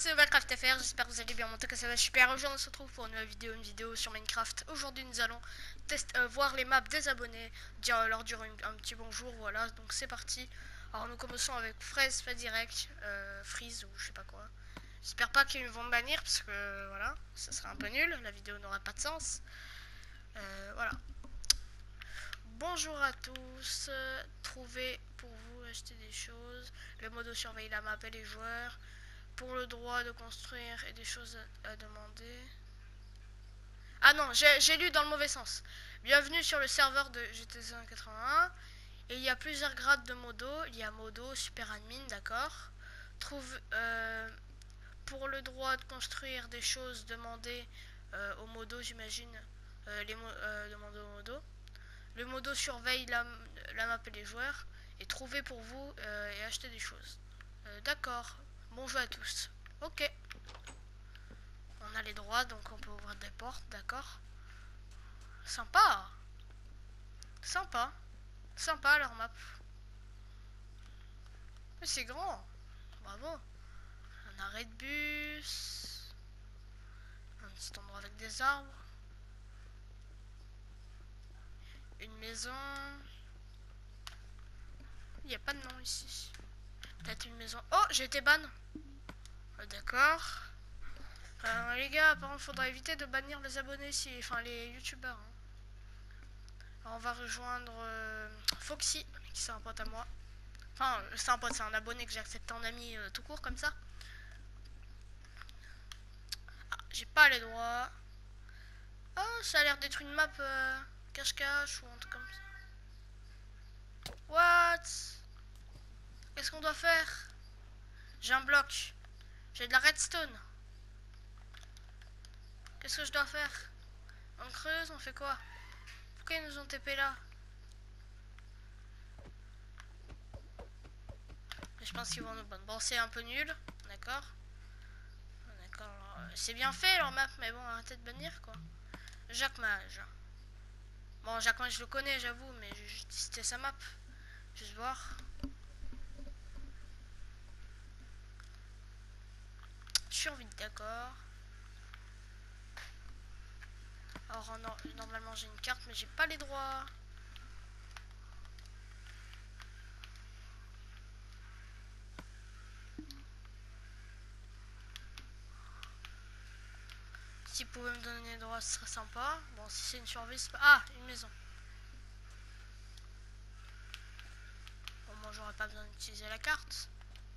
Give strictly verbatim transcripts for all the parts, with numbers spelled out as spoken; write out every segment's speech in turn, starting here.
c'est Minecraft F R, j'espère que vous allez bien, en tout cas ça va super. Aujourd'hui on se retrouve pour une nouvelle vidéo, une vidéo sur Minecraft. Aujourd'hui nous allons tester, euh, voir les maps des abonnés, dire, euh, leur dire une, un petit bonjour, voilà, donc c'est parti. Alors nous commençons avec Fraise, pas direct, euh, Freeze ou je sais pas quoi. J'espère pas qu'ils vont me bannir parce que voilà, ça serait un peu nul, la vidéo n'aurait pas de sens. Euh, voilà. Bonjour à tous, euh, trouvez pour vous acheter des choses. Le modo surveille la map et les joueurs. Pour le droit de construire et des choses à, à demander. Ah non, j'ai lu dans le mauvais sens. Bienvenue sur le serveur de G T cent quatre-vingt-un. Et il y a plusieurs grades de modo. Il y a modo, super admin, d'accord. Trouve euh, pour le droit de construire des choses, demandez euh, au modo, j'imagine. Euh, les mo euh, demandez au modo. Le modo surveille la, la map et les joueurs. Et trouvez pour vous euh, et acheter des choses. Euh, d'accord. Bonjour à tous. Ok. On a les droits, donc on peut ouvrir des portes, d'accord. Sympa. Sympa. Sympa leur map. Mais c'est grand. Bravo. Un arrêt de bus. Un petit endroit avec des arbres. Une maison. Il n'y a pas de nom ici. Peut-être une maison. Oh, j'ai été ban. Oh, d'accord. Euh, les gars, par contre, faudra éviter de bannir les abonnés ici. Enfin, les youtubeurs. Hein. Alors, on va rejoindre euh, Foxy, qui c'est un pote à moi. Enfin, c'est un pote, c'est un abonné que j'ai accepté en ami euh, tout court comme ça. Ah, j'ai pas les droits. Oh, ça a l'air d'être une map euh, cache-cache ou un truc comme ça. What? Qu'est-ce qu'on doit faire? J'ai un bloc. J'ai de la redstone. Qu'est-ce que je dois faire? On creuse, on fait quoi? Pourquoi ils nous ont T P là? Je pense qu'ils vont nous ban. Bon, c'est un peu nul, d'accord. D'accord. C'est bien fait leur map, mais bon, arrêtez de bannir quoi. Jacques Mage. Bon, Jacques Mage, je le connais, j'avoue, mais j'ai testé sa map. Juste voir. Survie, d'accord. Alors, non, normalement, j'ai une carte, mais j'ai pas les droits. Si vous pouvez me donner les droits, ce serait sympa. Bon, si c'est une survie, c'est pas... Ah, une maison. Bon, moi, j'aurais pas besoin d'utiliser la carte.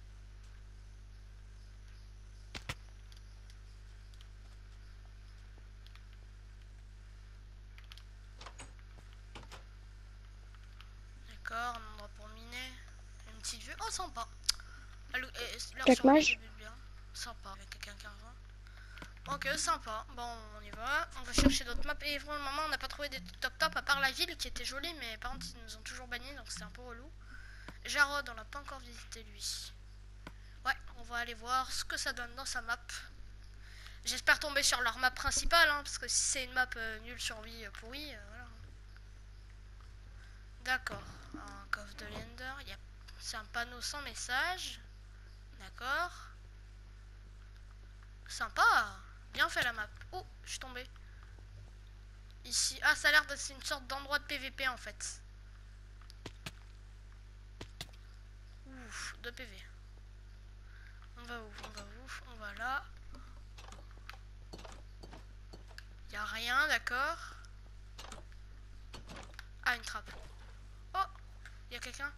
D'accord, un endroit pour miner. Une petite vue. Oh, sympa. Leur survie débute bien. Sympa. Avec quelqu'un qui revient. Ok, sympa. Bon, on y va. On va chercher d'autres maps. Et pour le moment, on n'a pas trouvé des top top à part la ville qui était jolie. Mais par contre, ils nous ont toujours bannis. Donc c'est un peu relou. Jarod, on l'a pas encore visité lui. Ouais, on va aller voir ce que ça donne dans sa map. J'espère tomber sur leur map principale. Hein, parce que si c'est une map euh, nulle survie euh, pourrie, euh, voilà. D'accord. Un coffre de Lender. Il y a... C'est un panneau sans message. D'accord. Sympa. Bien fait la map. Oh, je suis tombé. Ici. Ah, ça a l'air d'être une sorte d'endroit de P V P en fait. Ouf, de P V. On va où? On va où? On va là. Il n'y a rien, d'accord. Ah, une trappe. Oh, il y a quelqu'un.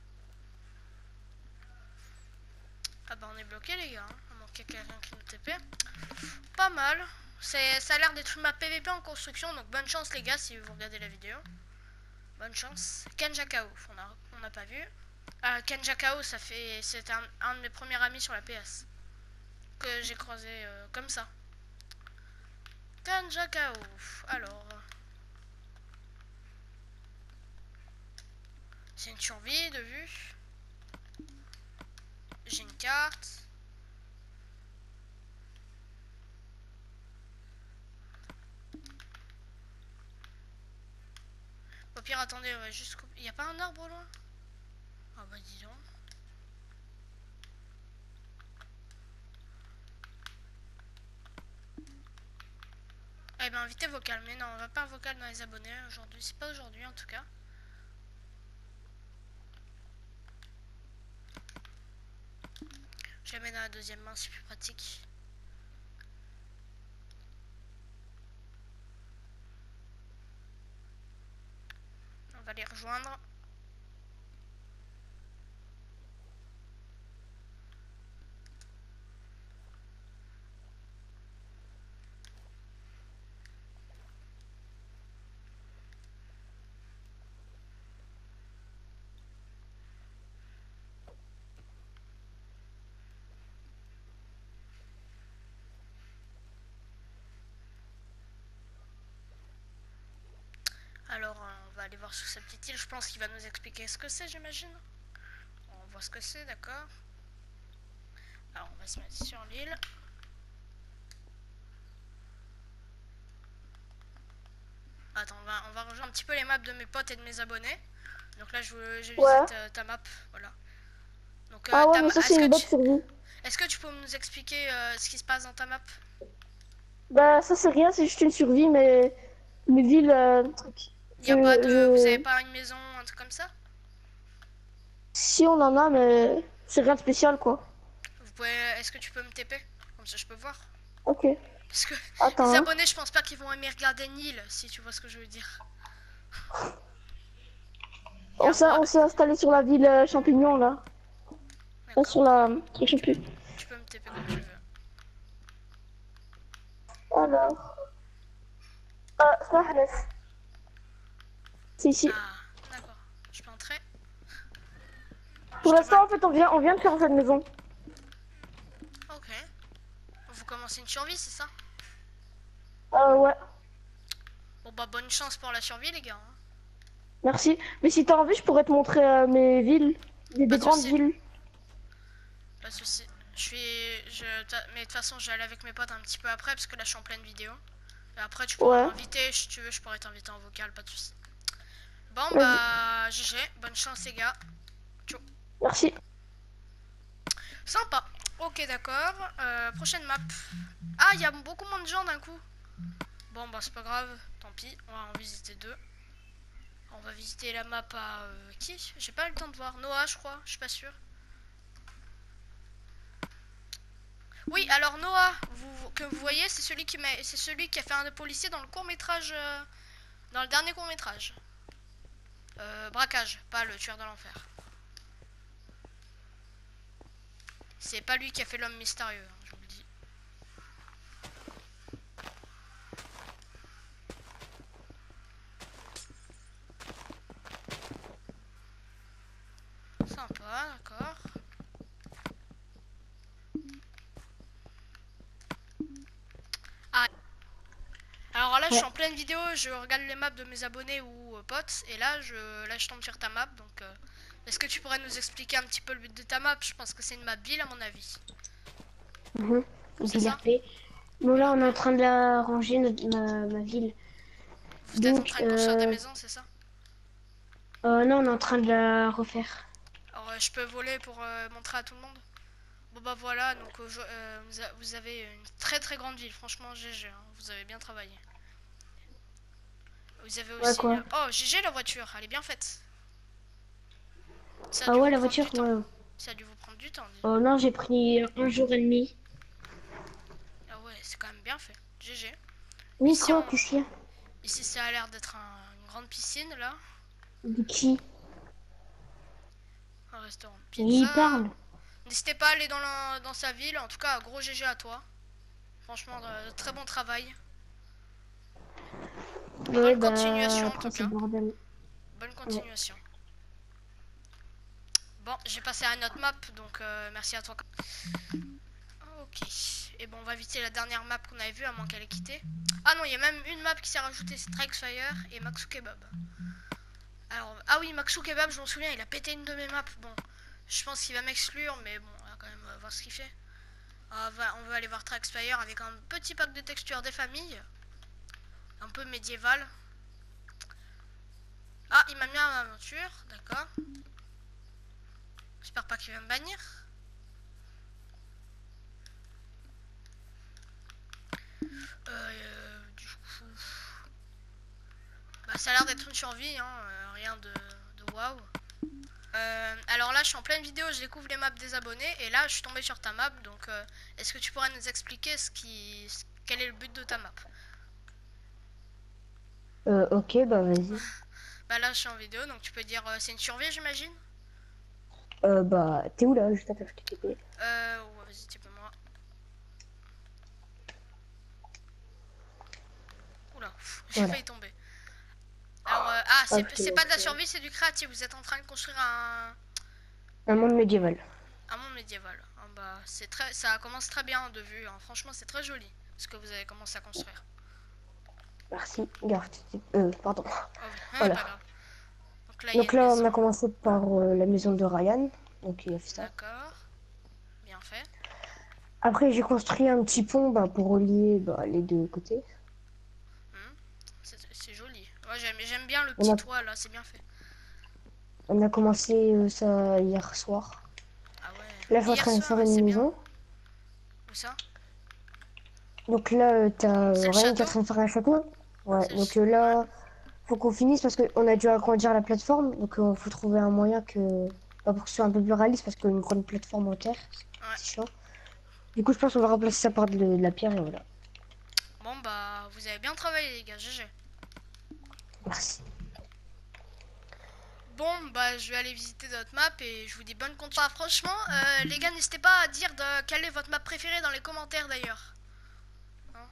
Ah bah on est bloqué les gars. On manque quelqu'un qui nous T P. Pas mal. Ça a l'air d'être une map P V P en construction. Donc bonne chance les gars si vous regardez la vidéo. Bonne chance. Kenjakao, on n'a pas vu. Euh, Kenjakao, ça fait, c'est un, un de mes premiers amis sur la P S que j'ai croisé euh, comme ça. Kenjakao. Alors, c'est une survie de vue. J'ai une carte. Au pire, attendez, on va juste couper. Il n'y a pas un arbre loin? Ah bah dis donc. eh ben invité vocal. Mais non, on va pas vocal dans les abonnés aujourd'hui. C'est pas aujourd'hui en tout cas. Je la mets dans la deuxième main, c'est plus pratique. On va les rejoindre. Alors, euh, on va aller voir sur sa petite île. Je pense qu'il va nous expliquer ce que c'est, j'imagine. On voit ce que c'est, d'accord. Alors, on va se mettre sur l'île. Attends, on va, on va rejoindre un petit peu les maps de mes potes et de mes abonnés. Donc là, je, je visite Ouais. euh, ta map, voilà. Donc, euh, Ah ouais, ta mais ma- ça, c'est est-ce une que bot tu... survie. Est-ce que tu peux nous expliquer euh, ce qui se passe dans ta map? Bah, ça, c'est rien, c'est juste une survie, mais mes villes, euh, truc. Il n'y Je, a pas de... Vous avez je... pas une maison, un truc comme ça? Si on en a, mais c'est rien de spécial, quoi. Vous pouvez... Est-ce que tu peux me T P? Comme ça, je peux voir. Ok. Parce que les Attends, hein. abonnés, je pense pas qu'ils vont aimer regarder Nil, si tu vois ce que je veux dire. Il y On a un s'est, bras... on s'est installé sur la ville euh, champignon, là. Pas D'accord. sur la... Je sais plus. Tu peux me T P comme tu veux. Alors... Ah, ça, c'est ici. Ah, d'accord. Je peux entrer? Pour Je te vole. l'instant, en fait, on vient, on vient de faire cette maison. Ok. Vous commencez une survie, c'est ça? Euh, ouais. Bon bah bonne chance pour la survie les gars. Hein. Merci. Mais si t'as envie, je pourrais te montrer euh, mes villes. Des, Pas des de grandes soucis. villes. Pas de soucis. Je suis... Je... Mais de toute façon, je vais aller avec mes potes un petit peu après parce que là je suis en pleine vidéo. Et après tu pourras Ouais. m'inviter si tu veux, je pourrais t'inviter en vocal, pas de soucis. Bon Vas-y. bah G G, bonne chance les gars. Ciao. Merci. Sympa. Ok d'accord. Euh, prochaine map. Ah il y a beaucoup moins de gens d'un coup. Bon bah c'est pas grave, tant pis, on va en visiter deux. On va visiter la map à euh, qui? J'ai pas eu le temps de voir. Noah je crois, je suis pas sûre. Oui, alors Noah, vous, que vous voyez, c'est celui qui m'a- c'est celui qui a fait un policier dans le court métrage, euh, dans le dernier court métrage. Euh, braquage, pas le tueur de l'enfer. C'est pas lui qui a fait l'homme mystérieux, hein, je vous le dis. Sympa, d'accord. Ah, alors là, je suis Ouais. en pleine vidéo, je regarde les maps de mes abonnés ou euh, potes, et là, je, là, je tombe sur ta map, donc... euh, est-ce que tu pourrais nous expliquer un petit peu le but de ta map? Je pense que c'est une map ville à mon avis. Mhm. C'est Ville ça? R P. Bon, Ville là, on est R P. en train de la ranger, notre, ma, ma ville. Vous êtes en Donc, train de construire des euh, maisons, c'est ça? euh, non, on est en train de la refaire. Alors, euh, je peux voler pour euh, montrer à tout le monde? Bon bah voilà, donc euh, je- euh, vous, a- vous avez une très très grande ville, franchement G G, hein, vous avez bien travaillé. Vous avez Ouais, aussi... quoi. euh, Oh G G la voiture, elle est bien faite. Ça a Ah dû ouais, vous la prendre voiture, du temps. ouais. Ça a dû vous prendre du temps, dis donc. Oh non, j'ai pris un jour et demi. Ah ouais, c'est quand même bien fait. G G. Oui, Ici, quoi, on... qu'est-ce qu'il y a? Ici ça a l'air d'être un- une grande piscine là. De qui? Un restaurant de Il pizza. parle. N'hésitez pas à aller dans, la- dans sa ville, en tout cas gros G G à toi. Franchement, euh, très bon travail. Ouais, Bonne bah, continuation en après, tout c'est le cas. bordel. Bonne Ouais. continuation. Bon, j'ai passé à notre map, donc euh, merci à toi. Ok. Et bon, on va visiter la dernière map qu'on avait vue, à moins qu'elle ait quitté. Ah non, il y a même une map qui s'est rajoutée, c'est Strikefire et Maxou Kebab. Alors, ah oui, Maxou Kebab, je m'en souviens, il a pété une de mes maps. Bon, je pense qu'il va m'exclure, mais bon, on va quand même euh, voir ce qu'il fait. On va, on va aller voir Strikefire avec un petit pack de textures des familles. Un peu médiéval. Ah, il m'a mis en aventure, d'accord. J'espère pas qu'il va me bannir. Euh, du coup, ça a l'air d'être une survie, hein, euh, rien de, de waouh. Euh, alors là, je suis en pleine vidéo, je découvre les maps des abonnés et là, je suis tombé sur ta map. Donc, euh, est-ce que tu pourrais nous expliquer ce qui, ce- quel est le but de ta map? Euh, ok, bah vas-y. Bah là, je suis en vidéo, donc tu peux dire euh, c'est une survie, j'imagine. Euh, bah, t'es où là? Je t'appelle, je t'ai T P. Euh, ouais, vas-y, tu peux moi. Oula, pff, j'ai Voilà. failli tomber. Alors, euh, ah, c'est Ok, c'est pas de la donc, euh, survie, c'est du créatif. Vous êtes en train de construire un, un monde médiéval. un monde médiéval. Ah bah, c'est très, ça commence très bien de vue, hein. Franchement, c'est très joli ce que vous avez commencé à construire. Merci, garde. Euh, pardon. Oh oui, Voilà. pas grave. Donc là, il y a Donc une là, on maison. a commencé par euh, la maison de Ryan. Donc il a fait ça. D'accord, bien fait. Après, j'ai construit un petit pont bah, pour relier bah, les deux côtés. Hmm, c'est c'est joli. Ouais, j'aime j'aime bien le On petit a, toit là, c'est bien fait. on a commencé euh, ça hier soir. Ah ouais. Là, je suis en Hier train de soir, faire ouais, c'est une bien. maison. Où ça? Donc là, euh, t'as C'est euh, le Ryan qui est en château? train de faire un château. Ouais, C'est le donc ch- euh, ouais. là, faut qu'on finisse parce qu'on a dû agrandir la plateforme. Donc il faut trouver un moyen que, bah, pour que ce soit un peu plus réaliste parce qu'une grande plateforme en terre, Ouais. c'est chiant. Du coup, je pense qu'on va remplacer ça par de, de la pierre et voilà. Bon bah, vous avez bien travaillé les gars, G G. Merci. Bon bah, je vais aller visiter notre map et je vous dis bonne continuation. Ah, franchement, euh, les gars, n'hésitez pas à dire de quelle est votre map préférée dans les commentaires d'ailleurs. Hein.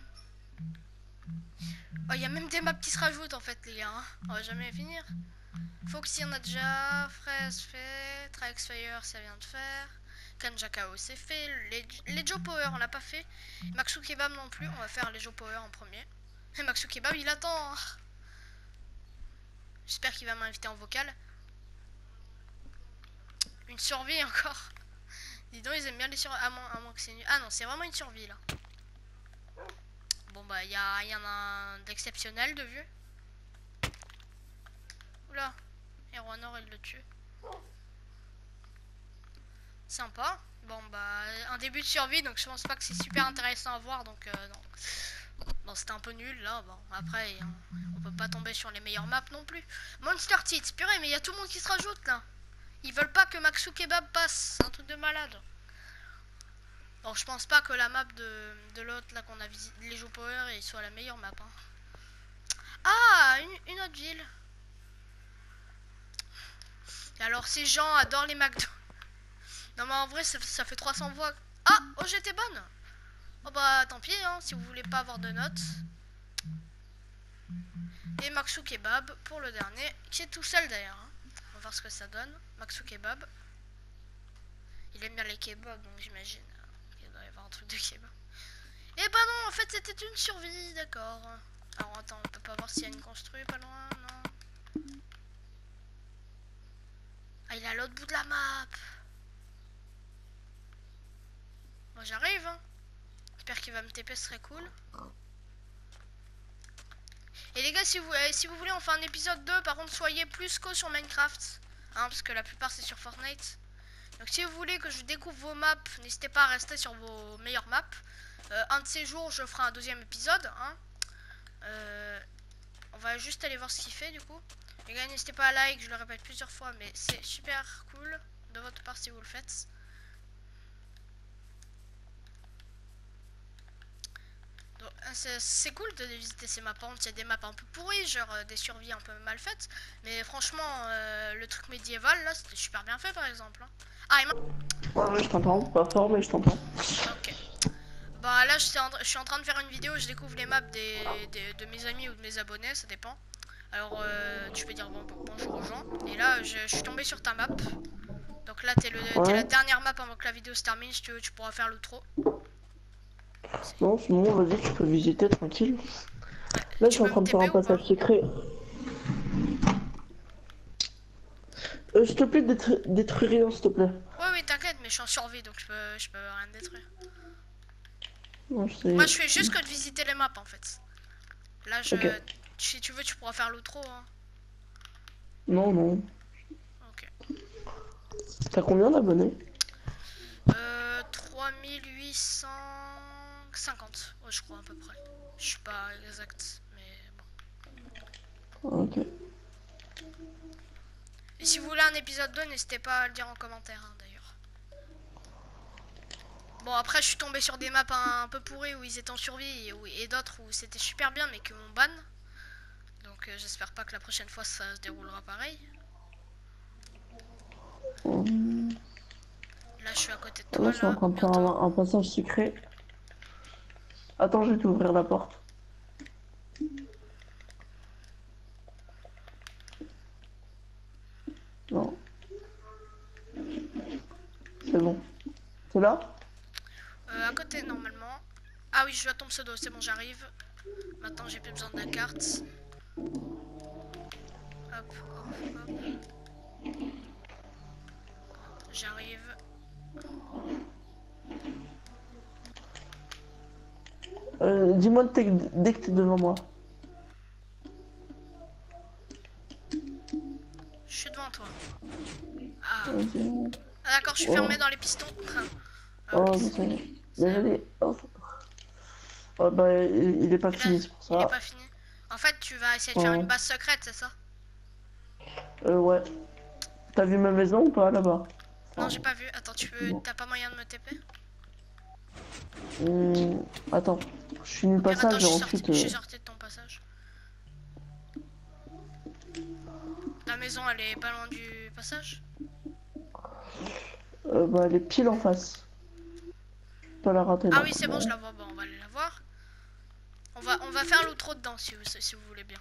Oh, il y a même des maps qui se rajoutent en fait les gars. Hein. On va jamais finir. Foxy on a déjà, Fraise fait, Traxfire ça vient de faire, Kanjakao c'est fait, les, les Joe Power on l'a pas fait, Maxu Kebab non plus, on va faire les Joe Power en premier. Et Maxu Kebab il attend. Hein. J'espère qu'il va m'inviter en vocal. Une survie encore. Dis donc ils aiment bien les survies, à moins, à moins que c'est nul. Ah non c'est vraiment une survie là. Bon bah il y, a, y en a un d'exceptionnel de vue. Oula, Héros Nord il le tue. Sympa. Bon bah un début de survie donc je pense pas que c'est super intéressant à voir donc euh, non. Bon c'était un peu nul là, bon après on, on peut pas tomber sur les meilleures maps non plus. Monster Tits, purée mais il y a tout le monde qui se rajoute là. Ils veulent pas que Maxu Kebab passe, c'est un truc de malade. Bon je pense pas que la map de, de l'autre là qu'on a visité, les Joe Power, et soit la meilleure map. Hein. Ah une, une autre ville. Et alors ces gens adorent les McDo. Non mais en vrai ça, ça fait trois cents voix. Ah oh j'étais bonne. Oh bah tant pis hein, si vous voulez pas avoir de notes. Et Maxu Kebab pour le dernier, qui est tout seul d'ailleurs. Hein. On va voir ce que ça donne. Maxu Kebab. Il aime bien les kebabs donc j'imagine qu'il doit y avoir un truc de kebab. Et bah non, en fait c'était une survie, d'accord. Alors attends, on peut pas voir s'il y a une construit pas loin, non. Ah il est à l'autre bout de la map. Bon j'arrive hein. J'espère qu'il va me T P, ce serait cool. Et les gars, si vous, euh, si vous voulez, on fait un épisode deux. Par contre, soyez plus qu'au sur Minecraft. Hein, parce que la plupart, c'est sur Fortnite. Donc, si vous voulez que je découvre vos maps, n'hésitez pas à rester sur vos meilleures maps. Euh, un de ces jours, je ferai un deuxième épisode. Hein. Euh, on va juste aller voir ce qu'il fait, du coup. Les gars, n'hésitez pas à like. Je le répète plusieurs fois, mais c'est super cool de votre part si vous le faites. C'est cool de visiter ces maps. Par contre, il y a des maps un peu pourries, genre euh, des survies un peu mal faites. Mais franchement, euh, le truc médiéval, là, c'était super bien fait, par exemple. Hein. Ah, et Ouais, ouais, je t'entends. Pas fort, mais je t'entends. ok. Bah là, je, en, je suis en train de faire une vidéo, je découvre les maps des, des, de mes amis ou de mes abonnés, ça dépend. Alors, euh, tu peux dire bon, bon, bonjour aux gens. Et là, je, je suis tombé sur ta map. Donc là, t'es Ouais. la dernière map avant que la vidéo se termine. Si tu veux, tu pourras faire l'outro. Non, sinon, vas-y, tu peux visiter tranquille. Ouais, Là, je tu suis en peux train me de faire un T P ou pas? passage secret. Euh, s'il te plaît, détruis, détruis rien, s'il te plaît. Oui, oui, t'inquiète, mais je suis en survie, donc je peux, je peux rien détruire. Non, je sais. Moi, je fais juste que de visiter les maps, en fait. Là, je... Ok. Si tu veux, tu pourras faire l'outro, hein. Non, non. Ok. T'as combien d'abonnés? Euh, trois mille huit cent cinquante, ouais, je crois, à peu près. Je suis pas exact, mais bon. Ok. Et si vous voulez un épisode deux, n'hésitez pas à le dire en commentaire hein, d'ailleurs. Bon après je suis tombé sur des maps un, un peu pourries où ils étaient en survie et, et d'autres où c'était super bien mais qui m'ont ban. Donc euh, j'espère pas que la prochaine fois ça se déroulera pareil. Hum. Là je suis à côté de Là, toi je suis en là, train de faire bientôt. un, un passage secret. Attends, je vais t'ouvrir la porte. Non. C'est bon. C'est là? Euh, à côté normalement. Ah oui je vois ton pseudo, c'est bon j'arrive. Maintenant j'ai plus besoin de la carte. Hop, hop, hop. J'arrive. Euh, dis-moi dès dès que t'es devant moi. Je suis devant toi. Ah, Vas-y. ah d'accord, je suis Oh, fermé dans les pistons. Ah, ok, oh, c'est ça y est. c'est Mais bon. allez. Oh. Oh, bah, il, il est pas Et là, fini, c'est pour il est ça. pas fini. En fait, tu vas essayer de faire une Oh. base secrète, c'est ça? Euh, ouais. T'as vu ma maison ou pas là-bas? Non, Enfin, j'ai pas vu. Attends, tu veux, bon. t'as pas moyen de me T P? Hum, attends. Je finis Au le pire, attends, passage je et suis sorti, ensuite. je Euh... suis sorti de ton passage. La maison, elle est pas loin du passage? euh, bah, elle est pile en face. Pas la rater Ah oui, c'est bon, je normalement. la vois. Bon, on va aller la voir. On va, on va faire l'outro dedans si vous, si vous voulez bien.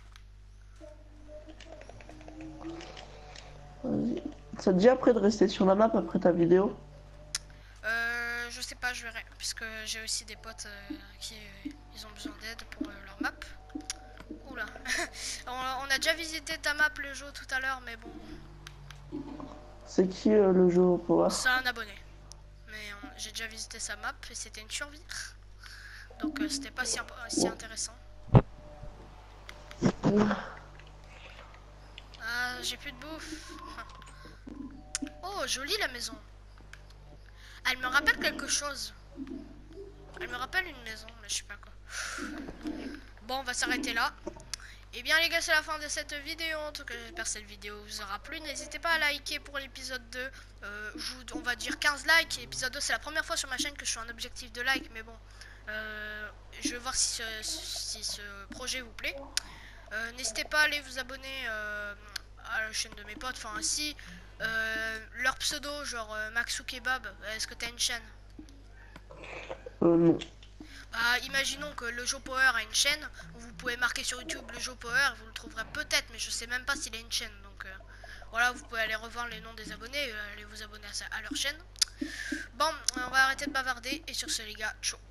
Vas-y. Ça te dit après de rester sur la map après ta vidéo? Euh, je sais pas, je verrai. Puisque j'ai aussi des potes euh, qui euh, ils ont besoin d'aide pour euh, leur map. Oula. on, on a déjà visité ta map le jeu tout à l'heure, mais bon, C'est qui euh, le jeu au power? c'est un abonné. Mais on- j'ai déjà visité sa map et c'était une survie. Donc euh, c'était pas si, si Bon. intéressant. Ah, j'ai plus de bouffe. Oh, jolie la maison. Elle me rappelle quelque chose. Elle me rappelle une maison, mais je sais pas quoi. Bon, on va s'arrêter là. Et bien les gars, c'est la fin de cette vidéo. En tout cas, j'espère que cette vidéo vous aura plu. N'hésitez pas à liker pour l'épisode deux. Euh, je vous- on va dire quinze likes. Épisode deux, c'est la première fois sur ma chaîne que je suis en objectif de like. Mais bon, euh, je vais voir si ce, si ce projet vous plaît. Euh, N'hésitez pas à aller vous abonner euh, à la chaîne de mes potes. Enfin, si euh, leur pseudo, genre euh, Maxou Kebab, est-ce que t'as une chaîne? Euh, non. Bah, imaginons que le Joe Power a une chaîne, vous pouvez marquer sur YouTube le Joe Power, vous le trouverez peut-être, mais je sais même pas s'il a une chaîne. Donc euh, voilà, vous pouvez aller revoir les noms des abonnés, euh, aller vous abonner à, sa, à leur chaîne. Bon, on va arrêter de bavarder, et sur ce les gars, ciao.